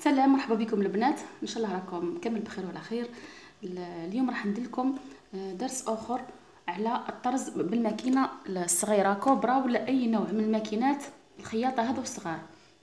سلام، مرحبا بكم البنات. ان شاء الله راكم كامل بخير وعلى خير. اليوم راح ندير لكم درس اخر على الطرز بالماكينه الصغيره كوبرا ولا اي نوع من الماكينات الخياطه هذو الصغار.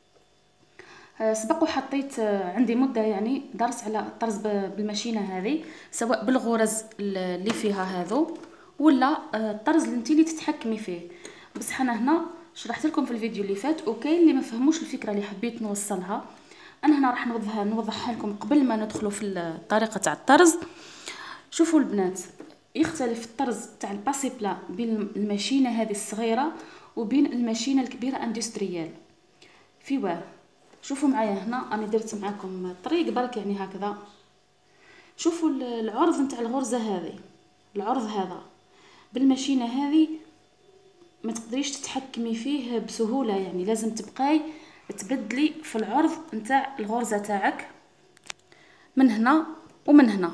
سبق وحطيت عندي مده يعني درس على الطرز بالماشينه هذه، سواء بالغرز اللي فيها هذو ولا الطرز اللي انتي اللي تتحكمي فيه. بس حنا هنا شرحت لكم في الفيديو اللي فات، وكاين اللي ما فهموش الفكره اللي حبيت نوصلها. انا هنا راح نوضحها لكم قبل ما ندخلوا في الطريقه تاع الطرز. شوفوا البنات، يختلف الطرز تاع الباسي بلا بين الماشينه هذه الصغيره وبين الماشينه الكبيره اندستريال. في واه شوفوا معايا هنا، انا درت معاكم طريق برك يعني هكذا. شوفوا العرض نتاع الغرزه هذه، العرض هذا بالماشينه هذه ما تقدريش تتحكمي فيه بسهوله، يعني لازم تبقاي تبدلي في العرض نتاع الغرزه تاعك من هنا ومن هنا.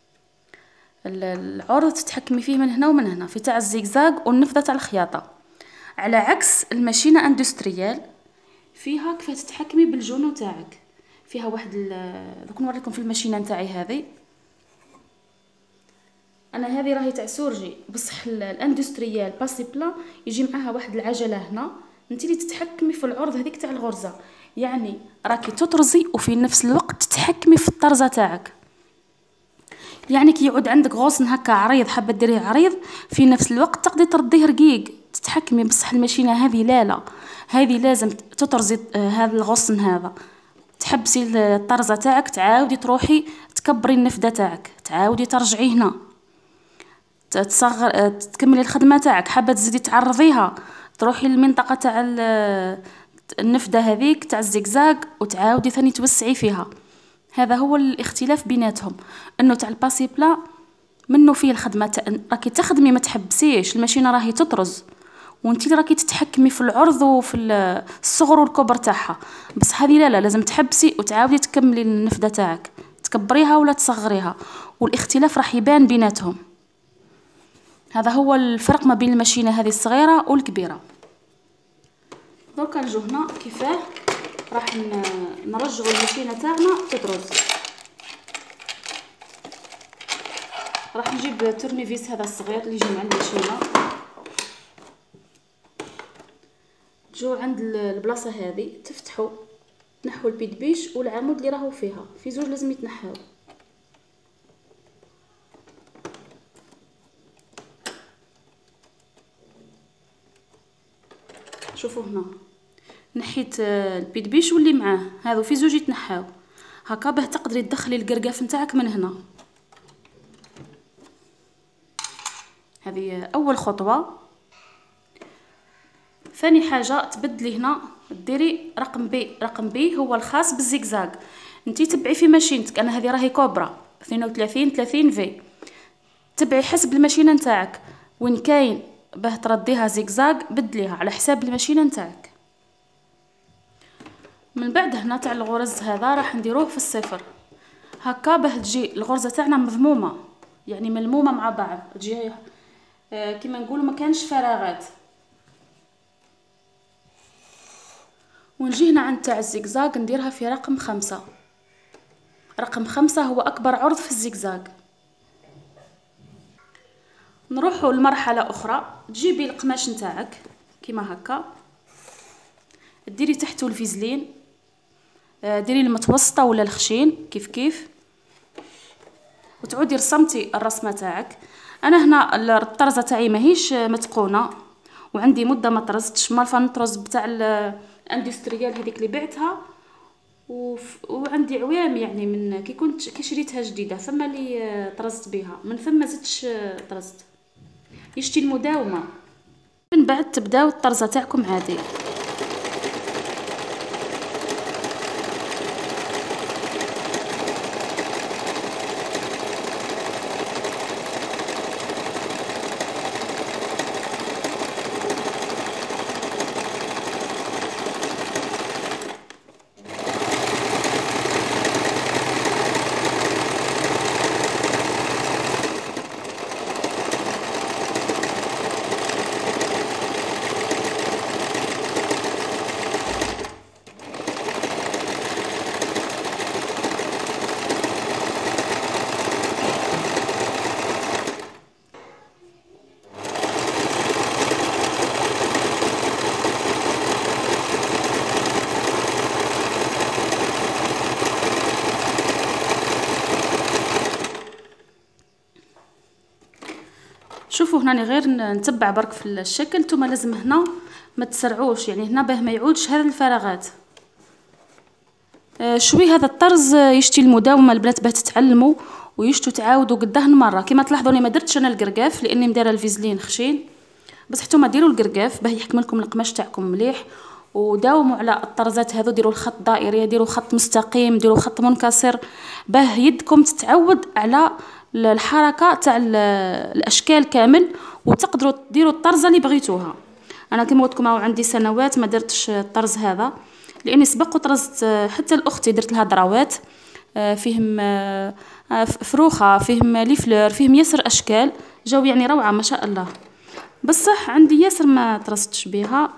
العرض تتحكمي فيه من هنا ومن هنا في تاع الزيكزاك والنفذه تاع الخياطه، على عكس الماشينه اندستريال فيها كيف تتحكمي بالجونو تاعك. فيها واحد دوك نوريكم في الماشينه نتاعي هذه. انا هذه راهي تاع سورجي، بصح الاندستريال باسي بلا يجي معاها واحد العجله هنا، انت اللي تتحكمي في العرض هذيك تاع الغرزه، يعني راكي تطرزي وفي نفس الوقت تتحكمي في الطرزه تاعك. يعني كي يعود عندك غصن هكا عريض حابه ديريه عريض، في نفس الوقت تقدري ترديه رقيق تتحكمي. بصح الماشينه هذه لا، هذه لازم تطرزي هذا الغصن هذا، تحبسي الطرزه تاعك، تعاودي تروحي تكبري النفذه تاعك، تعاودي ترجعي هنا تصغر تكملي الخدمه تاعك. حابه تزيدي تعرضيها، تروحي للمنطقه تاع النفذه هذيك تاع الزيكزاك وتعاودي ثاني توسعي فيها. هذا هو الاختلاف بيناتهم، انه تاع الباسي بلا منه فيه الخدمه راكي تخدمي ما تحبسيش، الماشينه راهي تطرز وانتي اللي راكي تتحكمي في العرض وفي الصغر والكبر تاعها. بس هذه لا، لازم تحبسي وتعاودي تكملي النفذه تاعك، تكبريها ولا تصغريها، والاختلاف راح يبان بيناتهم. هذا هو الفرق ما بين الماشينه هذه الصغيره والكبيره. دركا نجو هنا كيفاه راح نرجعوا الماشينه تاعنا تطرز. راح نجيب تورنيفيس هذا الصغير اللي يجي مع الماشينه، تجو عند البلاصه هذه تفتحوا تنحوا البيد بيش والعمود اللي راهو فيها، في زوج لازم يتنحاو. شوفوا هنا نحيت البيد بيش واللي معاه هذو في زوج يتنحاو هكا باه تقدري تدخلي القرقاف نتاعك من هنا. هذه اول خطوه. ثاني حاجه تبدلي هنا ديري رقم بي هو الخاص بالزيكزاك. انتي تبعي في ماشينتك، انا هذه راهي كوبرا 32 30 في، تبعي حسب الماشينه نتاعك وين كاين باه ترديها زيكزاك بدليها على حساب الماشينه نتاعك. من بعد هنا تاع الغرز هذا راح نديروه في الصفر هكا باه تجي الغرزه تاعنا مضمومه، يعني ملمومه مع بعض، تجي كما نقولوا ما كانش فراغات. ونجي هنا عند تاع الزيكزاك نديرها في رقم 5. رقم 5 هو اكبر عرض في الزيكزاك. نروحوا لمرحله اخرى، تجيبي القماش نتاعك كيما هكا، ديري تحته الفيزلين، ديري المتوسطه ولا الخشين كيف كيف، وتعودي رسمتي الرسمه تاعك. انا هنا الطرزه تاعي ماهيش متقونه وعندي مده ما طرزتش، مالفا نطرز بتاع الاندستريال هذيك اللي بعتها وعندي عوام، يعني من كي شريتها جديده ثم اللي طرزت بها، من ثم زدتش طرزت. يشتي المداومه. من بعد تبداو الطرزه تاعكم عادي. هنا راني غير نتبع برك في الشكل. نتوما لازم هنا ما تسرعوش، يعني هنا باه ما يعودش هذه الفراغات. شوي هذا الطرز يشتي المداومه البنات باه تتعلموا ويشتوا تعاودوا قداه مره. كما تلاحظوا انا ما درتش انا القرقاف لاني مديره الفيزلين خشين، بس حتى ديروا القرقاف باه يحكم لكم القماش تاعكم مليح. وداوموا على الطرزات هذو، ديروا الخط دائري، ديروا خط مستقيم، ديروا خط منكسر، باه يدكم تتعود على الحركه تاع الاشكال كامل، وتقدروا ديروا الطرزه اللي بغيتوها. انا كما قلت لكم عندي سنوات ما درتش الطرز هذا، لاني سبق وطرزت حتى لاختي درت لها دراوات فيهم فروخه، فيهم لي فلور، فيهم ياسر اشكال جاو يعني روعه ما شاء الله. بصح عندي ياسر ما طرزتش بها.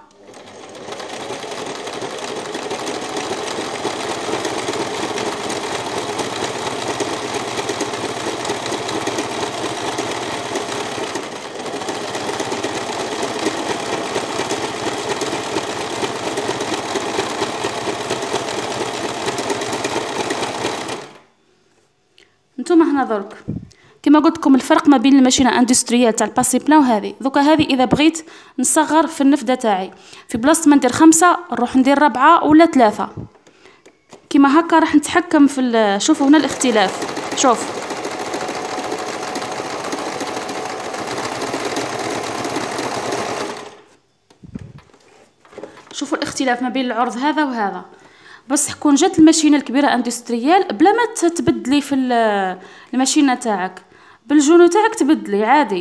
نتوما هنا درك كما قلت لكم الفرق ما بين الماشينه اندستريال تاع الباسي بلان وهذه. دوكا هذه اذا بغيت نصغر في النفذه تاعي، في بلاصه ما ندير 5 نروح ندير 4 ولا 3 كما هكا راح نتحكم في شوفوا هنا الاختلاف. شوفوا الاختلاف ما بين العرض هذا وهذا. بس كون جات الماشينه الكبيره اندستريال بلا ما تبدلي في الماشينه تاعك، بالجونو تاعك تبدلي عادي.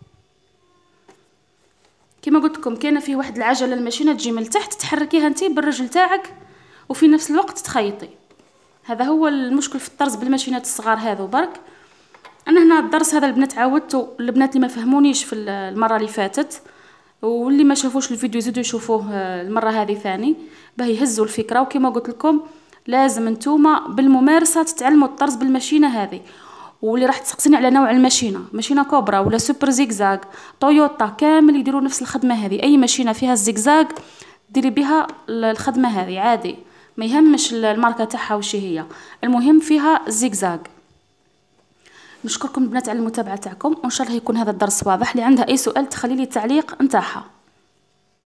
كما قلت لكم كاينه فيه واحد العجله الماشينه تجي من تحت تحركيها انت بالرجل تاعك وفي نفس الوقت تخيطي. هذا هو المشكل في الطرز بالماشينات الصغار هذو برك. انا هنا الدرس هذا البنات عاودته البنات اللي ما فهمونيش في المره اللي فاتت، واللي ما شافوش الفيديو يزيدوا يشوفوه المره هذه ثاني باه يهزوا الفكره. وكما قلت لكم لازم نتوما بالممارسه تتعلموا الطرز بالماشينه هذه. واللي راح تسقسيني على نوع الماشينه، ماشينه كوبرا ولا سوبر زيكزاك تويوتا، كامل يديروا نفس الخدمه هذه. اي ماشينه فيها الزيكزاك ديري بها الخدمه هذه عادي، ما يهمش الماركه تاعها وش هي، المهم فيها الزيكزاك. نشكركم البنات على المتابعه تاعكم، وان شاء الله يكون هذا الدرس واضح. اللي عندها اي سؤال تخلي لي تعليق نتاعها.